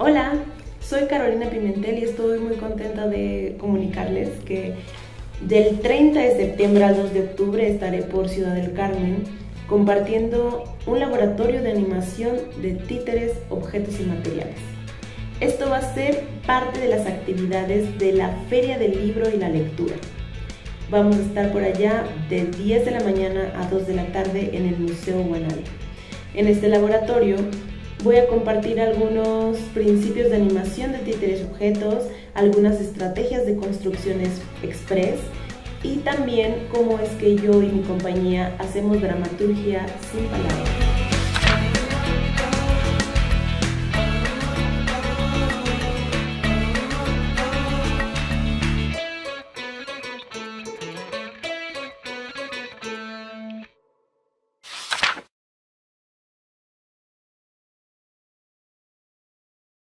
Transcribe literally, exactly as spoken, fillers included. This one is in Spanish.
Hola, soy Carolina Pimentel y estoy muy contenta de comunicarles que del treinta de septiembre al dos de octubre estaré por Ciudad del Carmen compartiendo un laboratorio de animación de títeres, objetos y materiales. Esto va a ser parte de las actividades de la Feria del Libro y la Lectura. Vamos a estar por allá de diez de la mañana a dos de la tarde en el Museo Guanare. En este laboratorio voy a compartir algunos principios de animación de títeres y objetos, algunas estrategias de construcciones express y también cómo es que yo y mi compañía hacemos dramaturgia sin palabras.